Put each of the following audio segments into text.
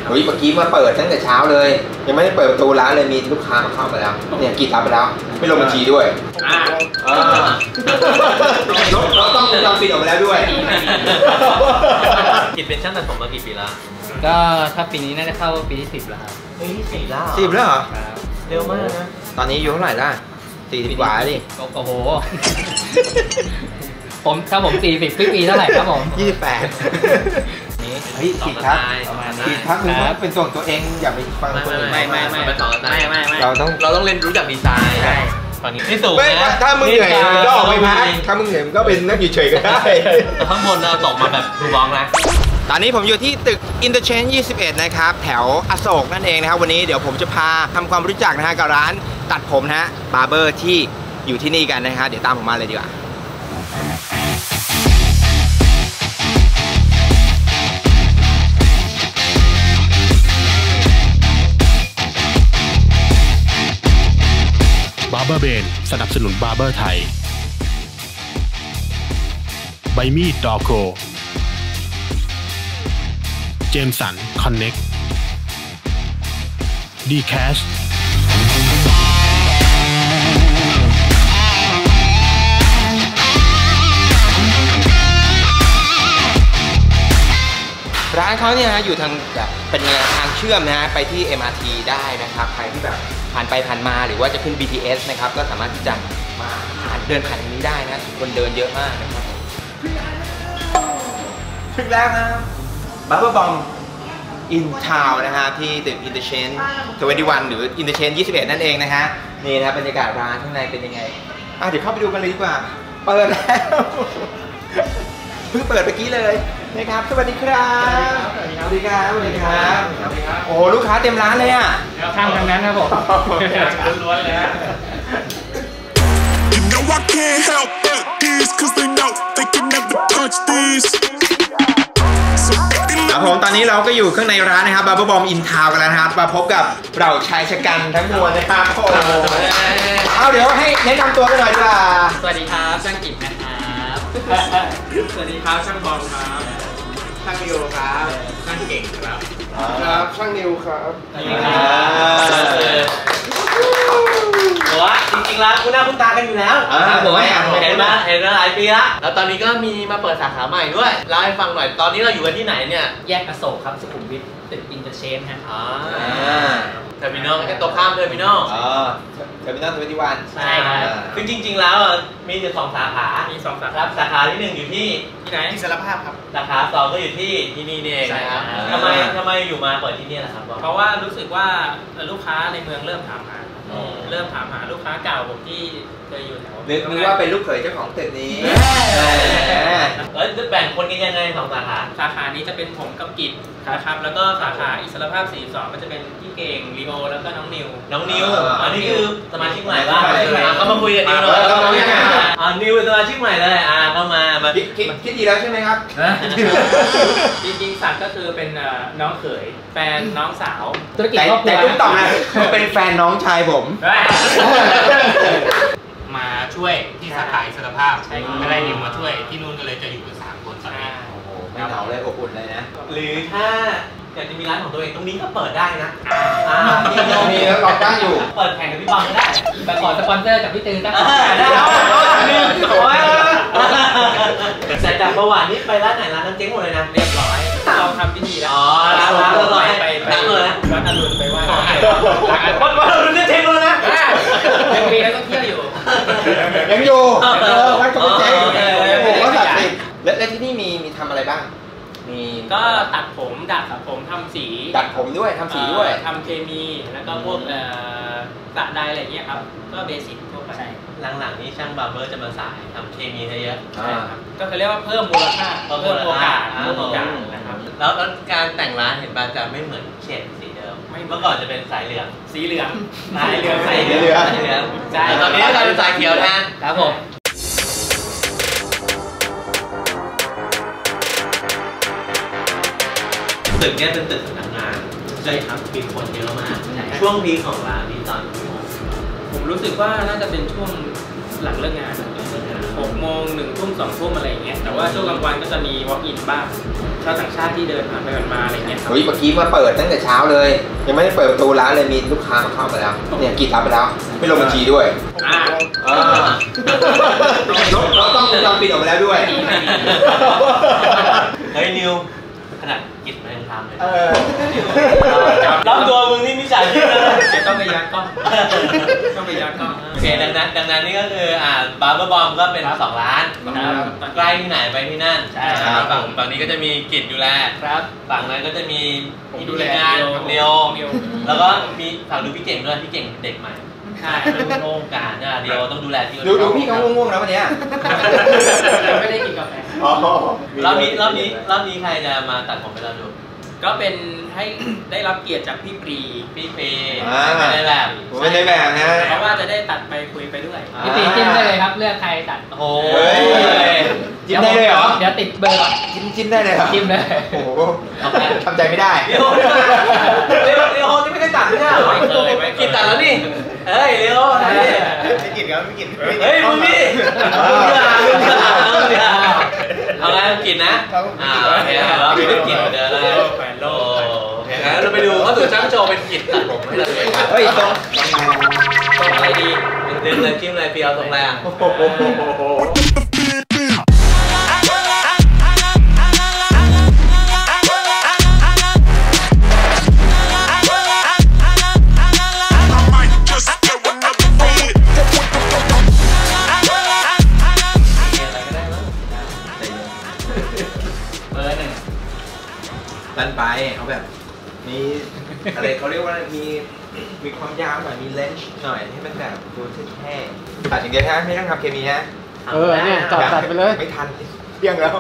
เฮ้ยเมื่อกี้มาเปิดตั้งแต่เช้าเลยยังไม่ได้เปิดประตูร้านเลยมีลูกค้าเข้ามาแล้วเนี่ยกี่ตับไปแล้วไม่ลงบัญชีด้วยเราต้องจำปิดออกมาแล้วด้วยกิจเป็นช่างตัดผมมากี่ปีแล้วก็ถ้าปีนี้น่าจะเข้าปีที่10แล้วครับเฮ้ย10แล้ว 10แล้วเหรอเร็วมากนะตอนนี้อยู่เท่าไหร่ล่ะ40 กว่าดิโอ้โหถ้าผม40ปีเท่าไหร่ครับผม 28เฮ้ยผิดครับผิดครับมึงเป็นส่วนตัวเองอย่าไปฟังคนอื่นไม่เป็นสองตายเราต้องเรียนรู้จากดีไซน์ตอนนี้ไม่สูงนะถ้ามึงเหนื่อยมึงก็ออกไปพักถ้ามึงเหนื่อยมึงก็เป็นนั่งอยู่เฉยก็ได้แต่ข้างบนเราตกมาแบบดูบองนะตอนนี้ผมอยู่ที่ตึก Interchange 21 นะครับแถวอโศกนั่นเองนะครับวันนี้เดี๋ยวผมจะพาทำความรู้จักนะฮะกับร้านตัดผมนะฮะบาร์เบอร์ที่อยู่ที่นี่กันนะฮะเดี๋ยวตามผมมาเลยดีกว่าบาร์เบอร์เบนสนับสนุนบาร์เบอร์ไทยใบมีดดอโกเจมสันคอนเน็กดีแคชร้านเขาเนี่ยนะอยู่ทางแบบเป็นทางเชื่อมนะฮะไปที่ MRT ได้นะครับใครที่แบบผ่านไปผ่านมาหรือว่าจะขึ้น BTS นะครับก็สามารถที่จะมาเดินผ่านตรงนี้ได้นะคนเดินเยอะมากนะครับถึงแล้วครับBarber Bomb in Town นะฮะที่ตึก Interchange 21 หรือ Interchange 21 นั่นเองนะฮะนี่นะบรรยากาศร้านข้างในเป็นยังไงเดี๋ยวเข้าไปดูกันเลยดีกว่าเปิดแล้วเพิ่งเปิดเมื่อกี้เลยนะครับสวัสดีครับสวัสดีครับสวัสดีครับโอ้ลูกค้าเต็มร้านเลยอ่ะข้างทางนั้นครับผมล้วนๆเลยครับผมตอนนี้เราก็อยู่ข้างในร้านนะครับ Barber Bomb in Town กันแล้วนะครับมาพบกับเราชายชะกันทั้งมวลนะครับโอ้เอาเดี๋ยวให้แนะนำตัวกันหน่อยดีกว่าสวัสดีครับช่างกิจนะครับสวัสดีครับช่างบอมครับช่างนิวครับช่างเก่งครับครับช่างนิวครับบอกว่าจริงๆแล้วคุณหน้าคุณตากันอยู่แล้วผมเห็นมาหลายปีแล้วแล้วตอนนี้ก็มีมาเปิดสาขาใหม่ด้วยเล่าให้ฟังหน่อยตอนนี้เราอยู่กันที่ไหนเนี่ยแยกอโศกครับสุขุมวิทตึก Interchange ฮะเทอร์มินอลแค่ตรงข้ามเทอร์มินอลเทอร์มินอล21 ใช่ครับคือจริงๆแล้วมีอยู่2 สาขามี2 สาขาสาขาที่1อยู่ที่ไหนอิสรภาพครับสาขา2ก็อยู่ที่นี่เองนะครับทำไมอยู่มาเปิดที่นี่ล่ะครับเพราะว่ารู้สึกว่าลูกค้าในเมืองเริ่มถามหาลูกค้าเก่าผมที่เคยอยู่แถวนึกว่าเป็นลูกเขยเจ้าของตึกนี้แล้วแบ่งคนกันยังไง2 สาขาสาขานี้จะเป็นผมกับกิจนะครับแล้วก็สาขาอิสรภาพ42ก็จะเป็นพี่เก่งลีโอแล้วก็น้องนิวอันนี้คือสมาชิกใหม่ว่าเขามาคุยกันนิวหน่อยนิวสมาชิกใหม่เลยเข้ามาคิดดีแล้วใช่ไหมครับจริงๆสัตว์ก็คือเป็นน้องเขยแฟนน้องสาวธุรกิจครอบครัวแต่ทุกต่อนะเป็นแฟนน้องชายผมมาช่วยที่สาขาอิสรภาพก็ได้นิวมาช่วยที่นู่นก็เลยจะอยู่กัน3 คนตอนนี้ไม่เหงาเลยอบอุ่นเลยนะหรือถ้าอยากจะมีร้านของตัวเองตรงนี้ก็เปิดได้นะมีแล้วรอตั้งอยู่เปิดแข่งกับพี่บอลก็ได้ไปขอสปอนเซอร์จากพี่ตือได้แต่จากประวัตินี้ไปร้านไหนร้านนั้นเจ๊งหมดเลยนะเรียบร้อยเราทำพิธีแล้วร้านอร่อยไปวัดอรุณไปไหว้วัดอรุณนี่เจ๊งเลยนะยังมีนักท่องเที่ยวอยู่ยังอยู่วัดก็ไม่เจ๊งโอ้โหก็ศักดิ์สิทธิ์และที่นี่มีทำอะไรบ้างก็ตัดผมดัดผมทำสีดัดผมด้วยทำสีด้วยทำเคมีแล้วก็พวกสระใดอะไรเงี้ยครับก็เบสิกทั่วไปหลังๆนี้ช่างบาร์เบอร์จะมาสายทำเคมีเยอะก็คือเรียกว่าเพิ่มมูลค่าเพิ่มโอกาสนะครับแล้วการแต่งร้านเห็นบางจะไม่เหมือนเฉดสีเดิมเมื่อก่อนจะเป็นสายเหลืองใช่ตอนนี้กลายเป็นสายเขียวแทนครับผมตึกนี้เป็นตึกสำนักงานใช่ครับมีคนเยอะมากช่วงพีคของร้านนี้ตอนผมรู้สึกว่าน่าจะเป็นช่วงหลังเลิกงาน6 โมง 1 ทุ่ม 2 ทุ่มอะไรอย่างเงี้ยแต่ว่าช่วงกลางวันก็จะมี walk in บ้างชาวต่างชาติที่เดินผ่านไปผ่านมาอะไรเงี้ยครับเฮ้ยเมื่อกี้มาเปิดตั้งแต่เช้าเลย ยังไม่ได้เปิดประตูร้านเลยมีลูกค้าเข้ามาแล้วเนี่ยกินรับไปแล้วไม่ลงบัญชีด้วยเราต้องจำปิดออกมาแล้วด้วยเฮ้ยนิวขนาดกิจมันยังทำเลยรับตัวมึงนี่มิจฉาชีพเลยเดี๋ยวต้องไปยัดกล้องต้องไปยัดกล้องโอเคดังนั้นนี่ก็คือบาร์เบอร์บอมก็เป็น2 ร้านใกล้ที่ไหนไปที่นั่นฝั่งนี้ก็จะมีกิจดูแลครับฝั่งนั้นก็จะมีดูแลงานเรียวแล้วก็มีฝั่งดูพี่เก่งด้วยพี่เก่งเด็กใหม่ใช่โครงการเนี่ยเดียวต้องดูแลที่ดูพี่เขาง่วงๆแล้ววันนี้ไม่ได้กินกาแฟรอบนี้ใครจะมาตัดผมให้เราดูก็เป็นให้ได้รับเกียรติจากพี่ปรีไม่ได้แบบไม่ได้แบบนะเพราะว่าจะได้ตัดไปคุยไปด้วยพี่ปรีจิ้มได้เลยครับเลือกใครตัดโอ้ยจิ้มได้เลยเหรอเดี๋ยวติดเบอร์ก่อนจิ้มได้เลยครับจิ้มได้โอ้โหทำใจไม่ได้เดี๋ยวนี่ไม่ได้ตัดไม่ใช่เหรอกินตัดแล้วนี่เฮ้ยเร็วไม่กินครับไม่กินเฮ้ยมึงนี่เอาไงกินนะโอเคเราไม่ได้กินเดี๋ยวเราไปดูเขาสู่ช่างโจเป็นกิจตัดผมให้เราเลยครับเฮ้ยตรงอะไรดีเดินเลยจิ้มเลยเปียวตรงแรงดันไปเอาแบบมีอะไรเขาเรียกว่ามีความยาวหน่อยมีเลนส์หน่อยให้มันแบบดูเท่ๆตัดอย่างเดียวนะไม่ต้องทำเคมีนะเนี่ยตัดไปเลยไม่ทันเที่ยงแล้ว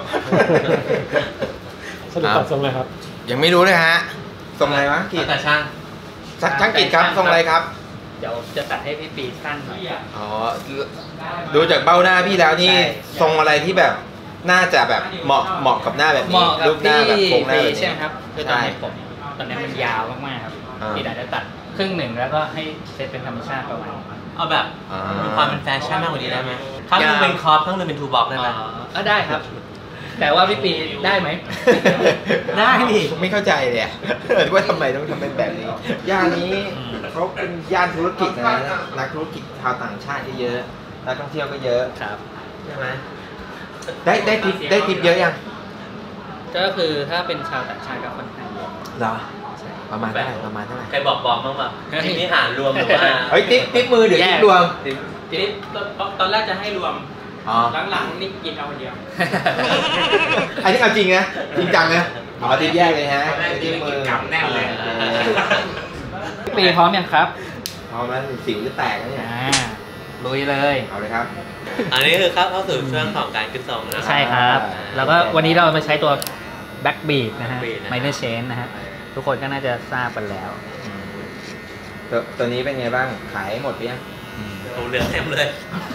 สรุปตัดทรงอะไรครับยังไม่รู้เลยฮะทรงอะไรวะกิจแต่ช่างกิจครับทรงอะไรครับเดี๋ยวจะตัดให้พี่ปีสั้นหน่อยอ๋อดูจากเบ้าหน้าพี่แล้วนี่ทรงอะไรที่แบบน่าจะแบบเหมาะกับหน้าแบบนี้รูปหน้าแบบโครงหน้าแบบนี้ใช่ไหมครับคือตอนนี้ผมตอนนี้มันยาวมากๆครับที่อาจจะตัดครึ่งหนึ่งแล้วก็ให้เซตเป็นธรรมชาติประมาณเอาแบบมีความเป็นแฟชั่นมากกว่านี้ได้ไหมข้างนึงเป็นคอปข้างนึงเป็นทูบ็อกได้ไหมได้ครับแต่ว่าพี่ปีได้ไหมได้ดิไม่เข้าใจเลยว่าทำไมต้องทำเป็นแบบนี้ย่านนี้เขาเป็นย่านธุรกิจนะนักธุรกิจชาวต่างชาติเยอะนักท่องเที่ยวก็เยอะครับใช่ไหมได้ทิปเยอะยังก็คือถ้าเป็นชาวต่างชาติก็ค่อนข้างเยอะเหรอประมาณเท่าไหร่ใครบอกบ้างป่ะทิปนี้หารรวมหรือว่าเฮ้ยทิปมือหรือทิปรวมทิปตอนแรกจะให้รวมหลังๆนี่กินเอาเดียวอันนี้เอาจริงนะจริงจังนะทิปแยกเลยฮะทิปมือกำแน่นเลยปีพร้อมยังครับพร้อมแล้วสิวจะแตกแล้วเนี่ยลุยเลยเอาเลยครับอันนี้คือเข้าสู่ช่วงของการขึ้นทรงนะใช่ครับแล้วก็วันนี้เรามาใช้ตัว Back Beat นะฮะ Minor Change นะฮะทุกคนก็น่าจะทราบกันแล้วตัวนี้เป็นไงบ้างขายหมดไปยังเหลือเต็มเลย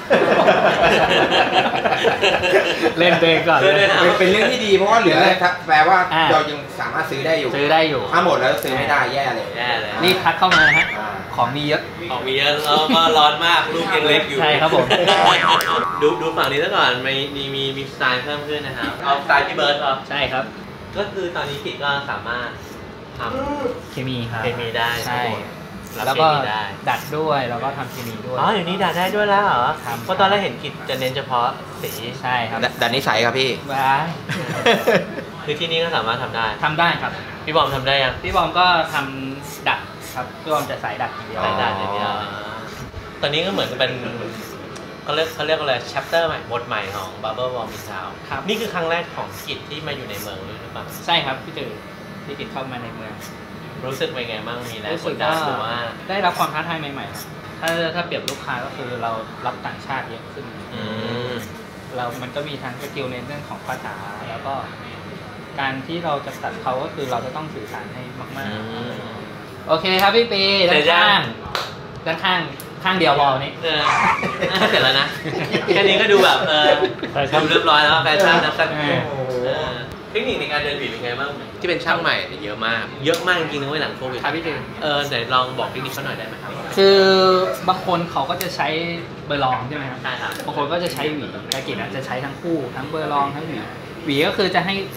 เล่นเองก่อนเป็นเรื่องที่ดีเพราะว่าเหลือแปลว่าเรายังสามารถซื้อได้อยู่ถ้าหมดแล้วซื้อไม่ได้แย่เลยรีบทักเข้ามาฮะของมีเยอะแล้วก็ร้อนมากลูกยังเล็กอยู่ใช่ครับผมดูฝั่งนี้ซะก่อนมีสไตล์เพิ่มขึ้นนะครับเอาสไตล์พี่เบิร์ดเหรอใช่ครับก็คือตอนนี้กิจก็สามารถทำเคมีครับเคมีได้ใช่แล้วก็ดัดด้วยแล้วก็ทำเคมีด้วยอ๋ออยู่นี้ดัดได้ด้วยแล้วเหรอเพราะตอนแรกเห็นกิจจะเน้นเฉพาะสีใช่ครับดัดนิสัยครับพี่ว้าคือที่นี่ก็สามารถทำได้ครับพี่บอมทำได้ยังพี่บอมก็ทำดัดครับพี่บอมจะสายดัดอย่างเดียวสายดัดอย่างเดียวตอนนี้ก็เหมือนเป็นเขาเรียกอะไร chapter ใหม่บทใหม่ของ Barber Bomb in Town นี่คือครั้งแรกของกิจที่มาอยู่ในเมืองหรือเปล่าใช่ครับพี่จือที่กิจเข้ามาในเมืองรู้สึกเป็นไงบ้างมีแรงกดดันหรือว่าได้รับความท้าทายใหม่ๆถ้าเปรียบลูกค้าก็คือเรารับต่างชาติเยอะขึ้นมันก็มีทั้งสกิลในเรื่องของภาษาแล้วก็การที่เราจะตัดเขาก็คือเราจะต้องสื่อสารให้มากๆโอเคครับพี่ปีด้านข้างเดียวพอวันนี้เสร็จแล้วนะแค่นี้ก็ดูแบบดูเรียบร้อยแล้วแฟชั่นนะสักเทคนิคในการเดินบีเป็นไงบ้างที่เป็นช่างใหม่เยอะมากจริงๆนะเว้ยหลังโควิดครับพี่จือไหนลองบอกเทคนิคเขาหน่อยได้ไหมครับคือบางคนเขาก็จะใช้เบอร์ลองใช่ไหมครับใช่ครับบางคนก็จะใช้หวีแต่กิจจะใช้ทั้งคู่ทั้งเบอร์ลองทั้งหวีก็คือจะให้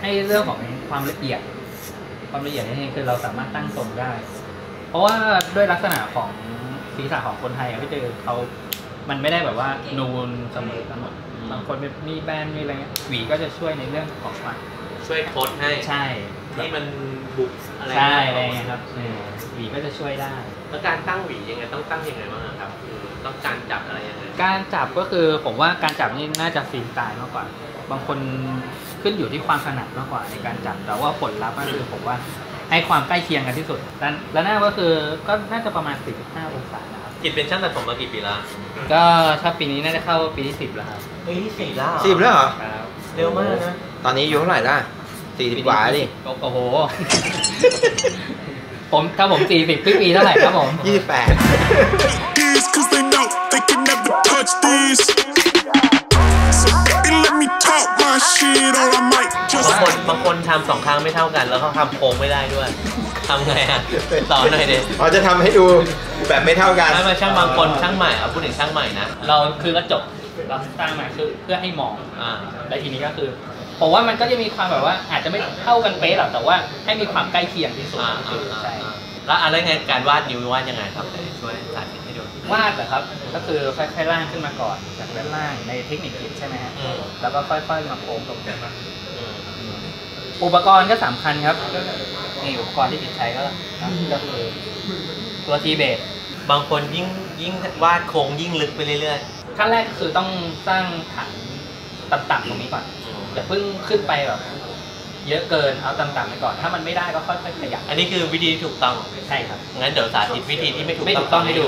ให้เรื่องของความละเอียดนี่คือเราสามารถตั้งทรงได้ เพราะว่าด้วยลักษณะของศีรษะของคนไทยพี่เจเขามันไม่ได้แบบว่านูนเสมอกันหมดบางคนมีแบนมีอะไรเงี้ยหวีก็จะช่วยในเรื่องของความช่วยทดให้ใช่ที่มันบุกอะไรใช่อะไรเงี้ยครับหวีก็จะช่วยได้แล้วการตั้งหวียังไงต้องตั้งยังไงบ้างครับคือต้องการจับอะไรยังไงการจับก็คือผมว่าการจับนี่น่าจะฟรีสไตล์มากกว่าบางคนขึ้นอยู่ที่ความถนัดมากกว่าในการจับแต่ว่าผลลัพธ์ก็คือผมว่าให้ความใกล้เคียงกันที่สุดแล้วหน้าก็คือก็น่าจะประมาณ45องศานะครับกิจเป็นช่างตัดผมมากี่ปีแล้วก็ถ้าปีนี้น่าจะเข้าปีที่10แล้วครับปีที่4แล้ว 10แล้วเหรอครับเร็วมากนะตอนนี้อยู่เท่าไหร่ล่ะ40 กว่าดิโอ้โห ถ้าผม40ปีเท่าไหร่ครับผม 28 These 'cause they know they can never touch these. So baby, let me talk my shit, or I might just. บางคนทำ2 ครั้งไม่เท่ากัน แล้วเขาทำโค้งไม่ได้ด้วยทำไงอ่ะสอนหน่อยดิเราจะทำให้ดูแบบไม่เท่ากันถ้ามาช่างบางคนช่างใหม่เอาพูดถึงช่างใหม่นะเราคือกระจกเราตั้งมาคือเพื่อให้มองอ่าและทีนี้ก็คือผมว่ามันก็จะมีความแบบว่าอาจจะไม่เท่ากันเป๊ะหรอกแต่ว่าให้มีความใกล้เคียงที่สุดใช่แล้วอะไรไงการวาดนิ้ววาดยังไงครับช่วยสาธิตให้ดูวาดเหรอครับ ก็คือค่อยๆล่างขึ้นมาก่อนจากด้านล่างในเทคนิคคิดใช่ไหมฮะแล้วก็ค่อยๆมาโค้งตรงนี้อุปกรณ์ก็สำคัญครับนี่อุปกรณ์ที่ติดใช้ก็คือตัวทีเบสบางคนยิ่งวาดโค้งยิ่งลึกไปเรื่อยขั้นแรกคือต้องสร้างฐานต่ำๆตรงนี้ก่อนอย่าเพิ่งขึ้นไปแบบเยอะเกินเอาต่ำๆไปก่อนถ้ามันไม่ได้ก็ค่อยๆขยับๆอันนี้คือวิธีที่ถูกต้องใช่ครับงั้นเดี๋ยวสาธิตวิธีที่ไม่ถูกไม่ถูกต้องให้ดู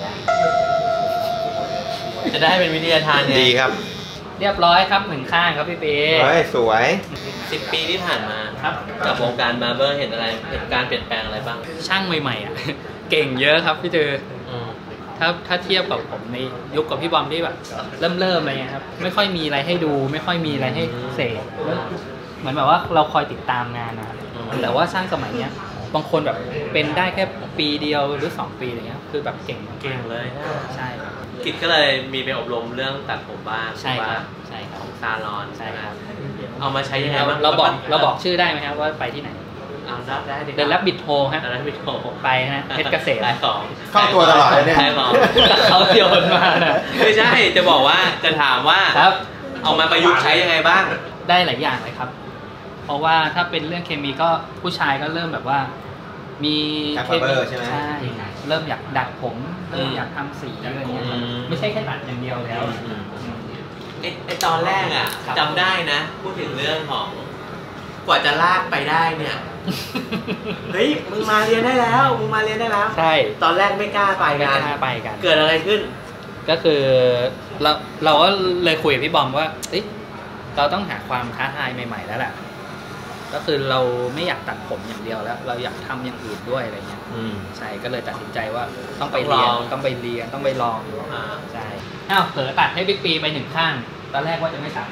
จะได้เป็นวิทยาทานไงดีครับเรียบร้อยครับหนึ่งข้างครับพี่เป๊เฮ้ยสวย 10 ปีที่ผ่านมาครับกับวงการบาร์เบอร์เห็นการเปลี่ยนแปลงอะไรบ้างช่างใหม่ๆอ่ะ เก่งเยอะครับพี่เจออืมถ้าเทียบกับผมในยุคกับพี่บอมที่แบบเริ่มอะไรเงี้ยครับไม่ค่อยมีอะไรให้ดู ไม่ค่อยมีอะไรให้เสพเหมือนแบบว่าเราคอยติดตามงานนะครับแต่ว่าช่างสมัยเนี้ยบางคนแบบเป็นได้แค่ปีเดียวหรือ2 ปีอะไรเงี้ยคือแบบเก่งมากเก่งเลยใช่ครับกิจก็เลยมีไปอบรมเรื่องตัดผมบ้างใช่ครับใช่คขรับองซาลอนใช่ครับเอามาใช้ยังไงบ้างเราบอกชื่อได้ไหมครับว่าไปที่ไหนเอาได้ดิเดินรับบิดโฮฮะเดินรับบิดโฮไปนะเพชรเกษมขายของเข้าตัวตลอดเลยเนี่ยขายของเขาโยนมานะไม่ใช่จะบอกว่าจะถามว่าครับเอามาประยุกต์ใช้ยังไงบ้างได้หลายอย่างเลยครับ เพราะว่าถ้าเป็นเรื่องเคมีก็ผู้ชายก็เริ่มแบบว่า มีจากเคบาร์เบมีอร์ใช่ไหมใช่เริ่มอยากดัดผมเริ่มอยากทำสีอะไรเงี้ยครับไม่ใช่แค่ตัดอย่างเดียวแล้วไอตอนแรกอ่ะครับจำได้นะ พูดถึงเรื่องของกว่าจะลากไปได้เนี่ย เฮ้ยมึงมาเรียนได้แล้วมึงมาเรียนได้แล้วใช่ตอนแรกไม่กล้าไปไม่กันกล้าไปกันเกิดอะไรขึ้นก็คือเราก็เลยคุยกับพี่บอมว่าเอ้ยเราต้องหาความท้าทายใหม่ๆแล้วแหละก็คือเราไม่อยากตัดผมอย่างเดียวแล้ว เราอยากทำอย่างอื่นด้วยอะไรเงี้ยใช่ก็เลยตัดสินใจว่าต้องไปเรียนต้องไปลองอ่าใช่อ้าวเผลอตัดให้บิ๊กปีไป1 ข้างตอนแรกว่าจะไม่ตัด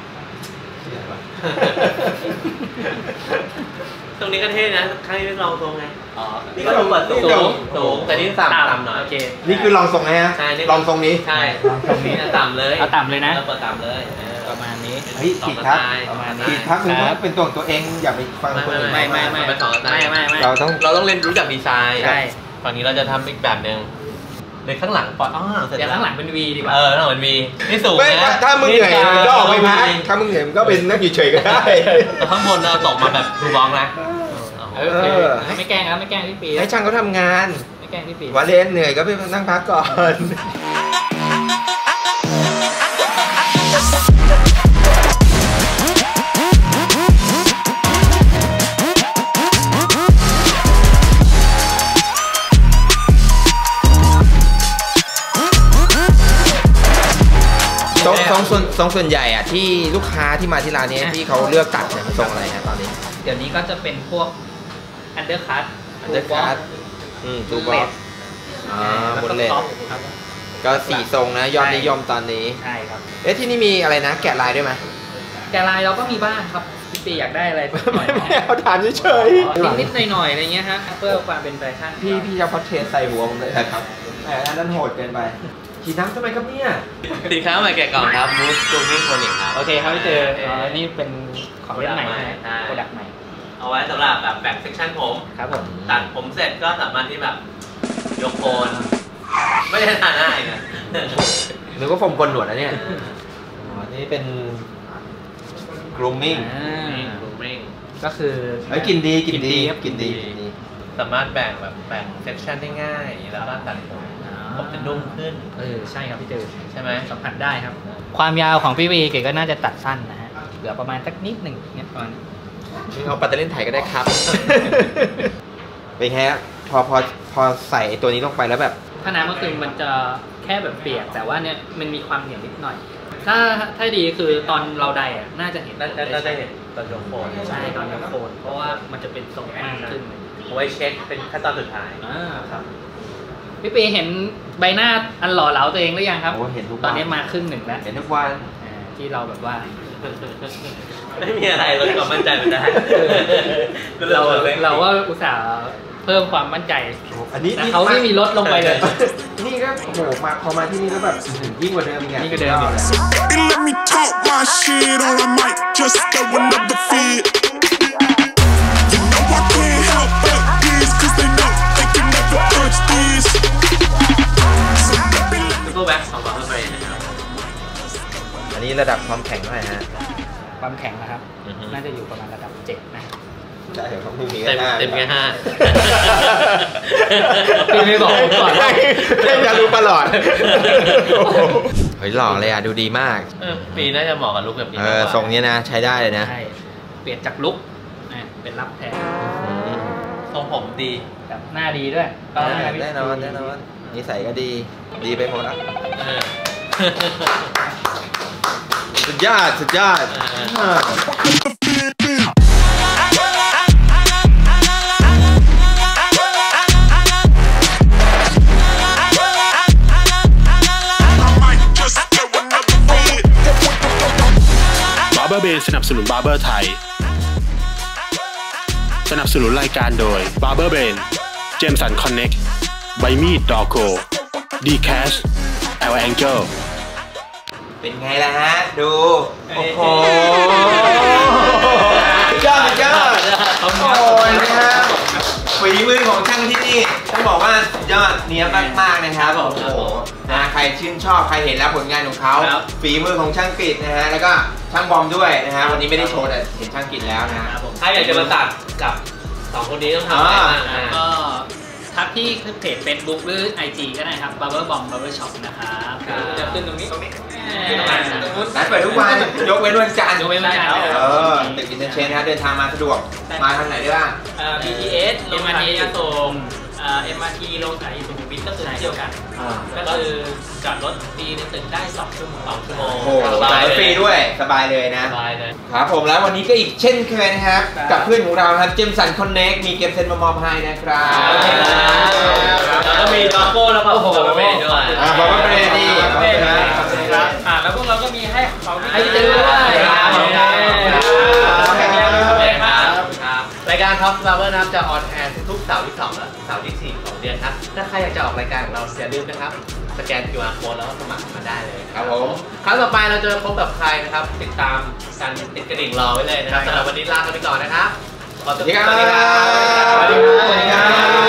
ตรงนี้ก็เท่นะข้างนี้เป็นรองทรงไงอ๋อนี่ก็เปิดสูงแต่นี่ต่ำหน่อยโอเคนี่คือลองทรงนะฮะใช่นี่ลองทรงนี้ใช่ตรงนี้ต่ำเลยเอาต่ำเลยนะเปิดต่ำเลยประมาณนี้เฮ้ยผิดครับประมาณนี้ผิดครับมึงต้องเป็นตัวของตัวเองอย่าไปฟังคนอื่นไม่เป็นสองสไตล์ไม่เราต้องเราต้องเรียนรู้จากดีไซน์ใช่ฝั่งนี้เราจะทำอีกแบบหนึ่งในข้างหลังปล่อยเสร็จเดี๋ยวแล้วข้างหลังเป็นวีดีกว่าข้างหลังมันมีนี่สูงไม่นะถ้ามึงเหนื่อยมึงก็ออกไปพักถ้ามึงเหนื่อยมึงก็เป็นนั่งอยู่เฉยก็ได้แต่ข้างบนเราตกมาแบบดูบองนะโอเคไม่แกล้งครับไม่แกล้งพี่ปีให้ช่างเขาทำงานไม่แกล้งพี่ปีวันเรียนเหนื่อยก็ไปนั่งพักก่อน ทรงส่วนใหญ่อะที่ลูกค้าที่มาที่ร้านนี้ที่เขาเลือกตัดเนี่ยทรงอะไรฮะตอนนี้เดี๋ยวนี้ก็จะเป็นพวกอันเดอร์คัต Undercut ทูบล็อกหมดเลยครับก็4 ทรงนะยอดนิยมตอนนี้ใช่ครับเอ๊ะที่นี่มีอะไรนะ แกะลายด้วยไหมแกะลายเราก็มีบ้างครับพี่ปีอยากได้อะไรสักหน่อยไม่เอาถามเฉยนิดๆหน่อยๆอะไรเงี้ยฮะเพื่อความเป็นแฟชั่นพี่จะพอดเทสใส่หัวผมเลยครับแต่อันนั้นโหดเกินไปฉีดน้ำทำไมครับเนี่ยสินค้าใหม่แกะกล่องครับมูสตูมิ่งโคนิกครับโอเคครับพี่เจอนี่เป็นของเล่นใหม่โปรดักต์ใหม่เอาไว้สำหรับแบบแบ่งเซกชันผมครับผมตัดผมเสร็จก็สามารถที่แบบยกโคนไม่ได้ทานได้นะนึกว่าผมโกนหนวดนะเนี่ยอ๋อนี่เป็น grooming grooming ก็คือกินดีกินดีครับกินดีสามารถแบ่งเซกชันได้ง่ายแล้วก็ตัดผมจะนุ่มขึ้นใช่ครับพี่เจอใช่ไหมสัมผัสได้ครับ ความยาวของพี่วีเก๋ก็น่าจะตัดสั้นนะฮะเหลือประมาณสักนิดหนึ่งเนี่ยประมาณเอาปัตเตอร์เล่นไถก็ได้ครับ เป็นไงฮะพอใส่ตัวนี้ลงไปแล้วแบบถ้าน้ำก็คือมันจะแค่แบบเปียกแต่ว่าเนี่ยมันมีความเหนียวนิดหน่อย ถ้าดีคือตอนเราไดอ่ะน่าจะเห็นน่าจะเห็นตอนยกโคนใช่ตอนยกโคนเพราะว่ามันจะเป็นทรงมากขึ้นเอาไว้เช็คเป็นขั้นตอนสุดท้ายครับพี่ปีเห็นใบหน้าอันหล่อเหลาตัวเองหรือยังครับโอ้เห็นทุกวันตอนนี้มาครึ่งหนึ่งแล้วเห็นทุกวันที่เราแบบว่าไม่มีอะไรลดความมั่นใจไม่ได้เราว่าอุตส่าห์เพิ่มความมั่นใจอันนี้แต่เขาไม่มีลดลงไปเลยนี่ก็โอ้โหพอมาที่นี่แล้วแบบยิ่งกว่าเดิมอีกยิ่งกว่าเดิมอีก They let me talk my shit, or I might just go another fit. You know I can't help but this, cause they know they can never touch this. So let me ซูเปอร์แบ็คของบอลเบรนนะครับอันนี้ระดับความแข็งเท่าไหร่ฮะความแข็งนะครับ น่าจะอยู่ประมาณระดับ 7 นะใช่ครับพรุ่งนี้เต็มแค่5 พี่ไม่บอกผมก่อนจะรู้ตลอดเฮ้ยหล่อเลยอ่ะดูดีมากปีน่าจะเหมาะกับลุคแบบนี้ทรงนี้นะใช้ได้เลยนะใช่เปลี่ยนจากลุกเป็นรับแทนทรงผมดีแบบหน้าดีด้วยก็แน่นอนนิสัยก็ดีไปหมดอ่ะสุดยอด Barber Brain สนับสนุน Barber ไทย สนับสนุนรายการโดย Barber Brain เจมสันคอนเน็กใบมีดดอโก D-Cash L Angel เป็นไงล่ะฮะดูโอ้โหยอดโอ้โหนะฮะฝีมือของช่างที่นี่ต้องบอกว่าสุดยอดเนียบมากๆนะครับโอ้โหนะใครชื่นชอบใครเห็นแล้วผลงานของเขาฝีมือของช่างกฤษนะฮะแล้วก็ช่างบอมด้วยนะฮะวันนี้ไม่ได้โชว์แต่เห็นช่างกฤษแล้วนะถ้าอยากจะมาตัดกับ2คนนี้ต้องทำอะไรบ้างก็ทักที่เพจ Facebook หรือ IG ก็ได้ครับ Barber Bomb Barber Shop นะครับจะขึ้นตรงนี้ร้านเปิดทุกวันยกเว้นวันจันทร์ยกเว้นวันจันทร์ตึกอินเตอร์เชนนะเดินทางมาสะดวกมาทางไหนได้บ้าง BTS ลงสายยโสมMRT ลงสายสุขุมวิทก็คือเที่ยวกันก็คือจอดรถฟรีในตึกได้2 ชั่วโมงโอ้โหจอดรถฟรีด้วยสบายเลยนะสบายเลยครับผมแล้ววันนี้ก็อีกเช่นเคยนะครับกับเพื่อนของเราครับเจมสันคอนเน็กมีเกมเซ็นมามอบให้นะครับแล้วก็มีตอโก้แล้วก็บอลเบรนด้วยบอลเบรนดีแล้วพวกเราก็มีให้ของให้เจอด้วยรายการ Top Barber นะครับจะออนแอร์ทุกเสาร์ที่2และเสาร์ที่4ของเดือนครับถ้าใครอยากจะออกรายการของเราอย่าลืมนะครับสแกน QR Code แล้วก็สมัครมาได้เลยครับผมครั้งต่อไปเราจะพบกับใครนะครับติดตามกันติดกระดิ่งรอไว้เลยนะครับสำหรับวันนี้ลากันไปก่อนนะครับสวัสดีครับ